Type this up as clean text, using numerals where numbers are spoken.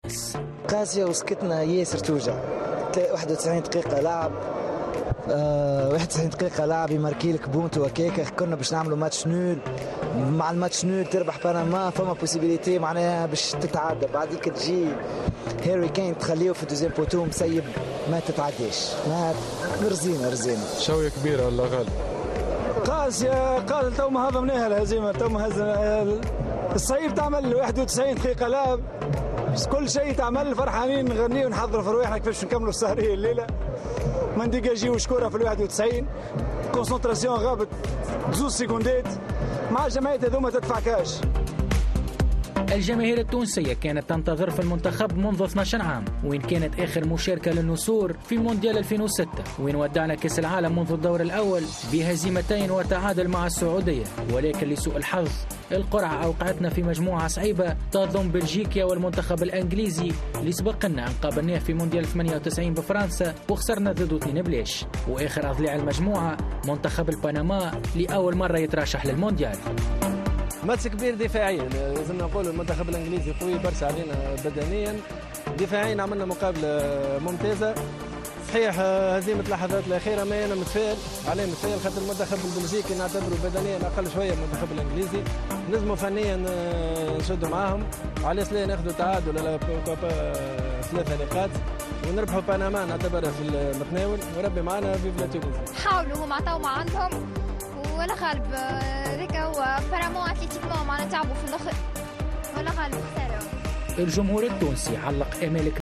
تونس. قاسية وسكتنا ياسر توجع. 91 دقيقة لعب 91 دقيقة لعب يماركي لك بونت وكيكا. كنا باش نعملوا ماتش نول، مع الماتش نول تربح بنما فما بوسيبيليتي معناها باش تتعدى. بعديك تجي هاري كين تخليه في دوزيام بوتو مسيب ما تتعداش. ما رزينة شوية كبيرة ولا غالب؟ قاسية قال تو ما هضمناها الهزيمة. تو ما هزم الصعيب تعمل 91 دقيقة لعب كل شيء تعمل. فرحانين نغني ونحضروا في رواحنا كيفاش نكملوا السهرية الليلة. ما نديجاجيو شكورة في 91 كونسنتراسيون غابت 2 سكوندات مع الجمعيات هذوما تدفع كاش. الجماهير التونسية كانت تنتظر في المنتخب منذ 12 عام، وين كانت آخر مشاركة للنسور في مونديال 2006، وين ودعنا كأس العالم منذ الدور الأول بهزيمتين وتعادل مع السعودية. ولكن لسوء الحظ القرعة أوقعتنا في مجموعة صعيبة تضم بلجيكا والمنتخب الأنجليزي اللي سبقنا أن قابلناه في مونديال 98 بفرنسا وخسرنا ضده 2-0. وآخر أضلاع المجموعة منتخب البنما لأول مرة يترشح للمونديال. ماتش كبير دفاعيا، لازم نقول المنتخب الانجليزي قوي برشا علينا بدنيا. دفاعيا عملنا مقابله ممتازه. صحيح هزيمه اللحظات الاخيره، ما انا متفائل خاطر المنتخب البلجيكي نعتبره بدنيا اقل شويه من المنتخب الانجليزي. نجموا فنيا نشدوا معاهم على اساس ناخذوا تعادل ولا 3 نقاط ونربحوا بنما نعتبرها في المتناول. وربي معنا في تونس. حاولوا هم عطاو ما عندهم ولا غالب. ذاك هو بارامون اتليتيكمون معنا تعبوا في الاخر ولا غالب خساره. الجمهور التونسي علق امال